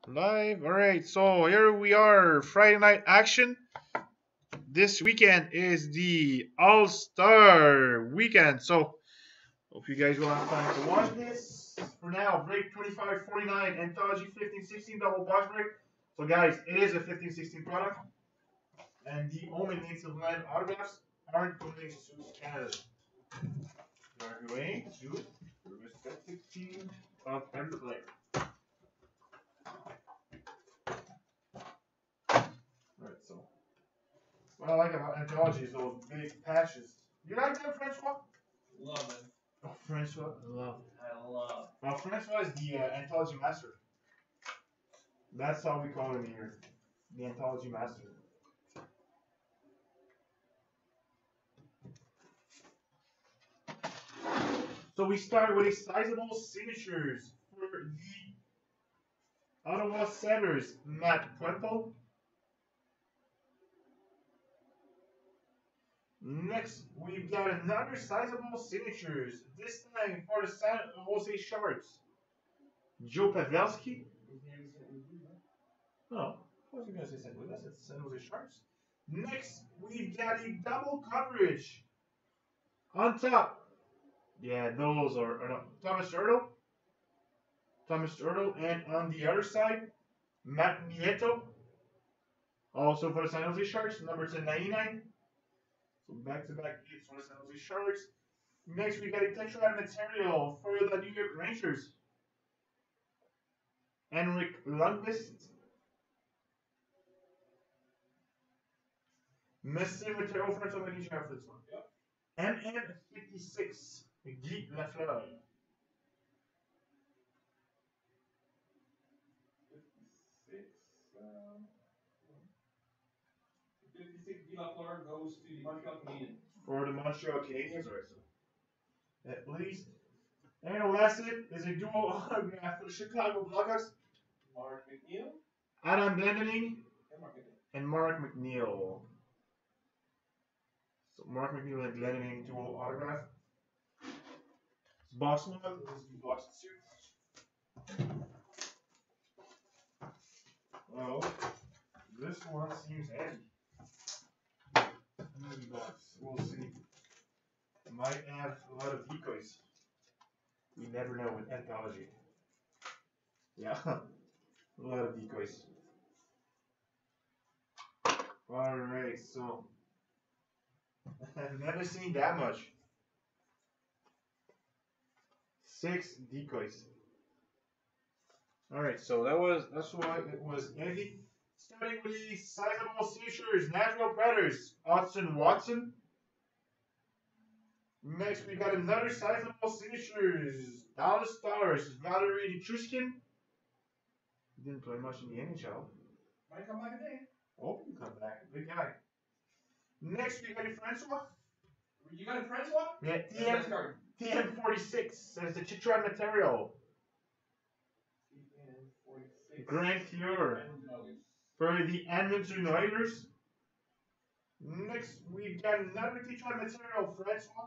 Live. All right. So here we are. Friday night action. This weekend is the All Star weekend. So hope you guys will have time to watch this. For now, break 25-49, Anthology 15-16 double box break. So guys, it is a 15-16 product, and the only needs to land autographs aren't going to Canada. We are going to the respective team of every player. Alright, so what I like about Anthology is those big patches. You like them, Francois? Love it. Oh, Francois, I love. I love. Well, Francois is the Anthology Master. That's how we call him here. The Anthology Master. So we start with a sizable signatures for the Ottawa Senators, Matt Puempel. Next, we've got another sizable signatures, this time for the San Jose Sharks, Joe Pavelski. Oh, I was going to say St. Louis. It's San Jose Sharks. Next, we've got a double coverage. On top, yeah, those are no, Thomas Turtle, and on the other side, Matt Nieto, also for the San Jose Sharks, number 1099. So back-to-back hits for the San Jose Sharks. Next, we got a Tetra material for the New York Rangers, Henrik Lundqvist. Massive material for somebody you have this one. Yep. MN56, Guy Lafleur. 56 Guy Lafleur goes to the Montreal Canadiens. For the Montreal Canadiens, right? So at least. And the last hit is a dual autograph for the Chicago Blackhawks. Mark McNeil. Adam Glendening And Mark McNeil. and Mark McNeil. So Mark McNeil and Glendening dual autograph. It's box one. This is box two. Well, this one seems heavy. We'll see. Might have a lot of decoys. We never know with Anthology. Yeah, a lot of decoys. Alright, so I've never seen that much. 6 decoys. Alright, so that's why it was heavy. Starting with the sizable seizures, Nashville Predators, Austin Watson. Next, we got another sizable signatures, Dallas Stars, Valerie Nichushkin. Didn't play much in the NHL. Might come back today. Oh, he come back, big guy. Next, we got a Francois. You got a Francois? Yeah, TM46. There's the Chitran material. TM46. Grant Fuhr for the Edmonton Oilers. Next, we've got another Chitran material, Francois.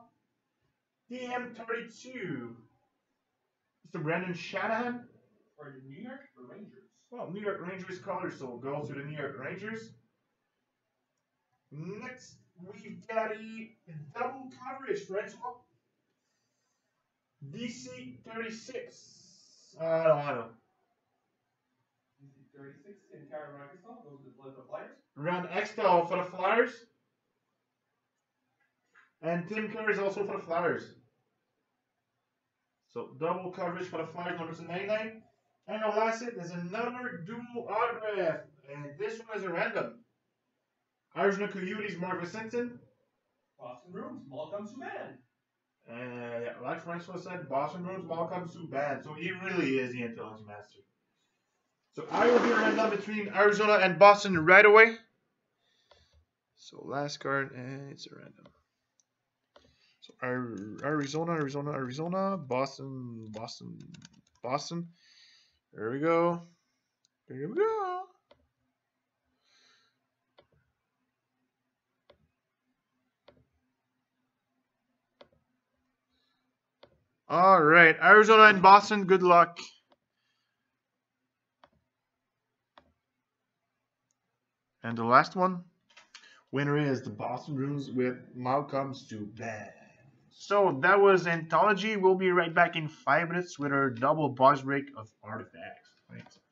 TM32. Mr. Brendan Shanahan. For the New York Rangers. Well, New York Rangers colors, so go to the New York Rangers. Next, we've got a double coverage, Francois. DC 36. I don't know. DC 36 and Karen Rakestall goes to the Flyers. Ron Extall for the Flyers. And Tim Kerr is also for the Flyers. So double coverage for the Flyers, number 99. And the last hit is another dual autograph. And this one is a random. Arizona Coyotes, Mark Vincent. Boston Bruins, Malcolm Subban. And like Francois said, Boston Bruins, Malcolm Subban. So he really is the Anthology Master. So I will be random between Arizona and Boston right away. So last card, and it's a random. So Arizona, Boston. There we go. Here we go. All right, Arizona and Boston, good luck. And the last one, winner is the Boston Bruins with Malcolm Subban. So that was Anthology. We'll be right back in 5 minutes with our double box break of Artifacts. Thanks.